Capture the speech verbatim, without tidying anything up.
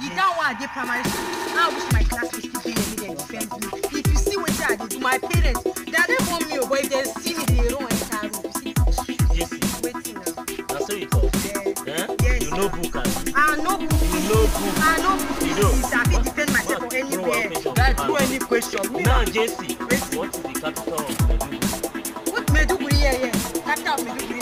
You don't want to primary school. I wish my classmates could be me and defend me. If you see what I did, my parents, they don't want me, but if they see me, they don't enter room. Yes. Waiting now. That's how you talk. Yeah. Eh? Yes. You know book. I know book. You know book. I know book. You know. I can defend myself for anywhere. Guys, throw any question. Now, Jesse, what is the capital of Maiduguri? What Maiduguri here? Yeah. Capital of Maiduguri.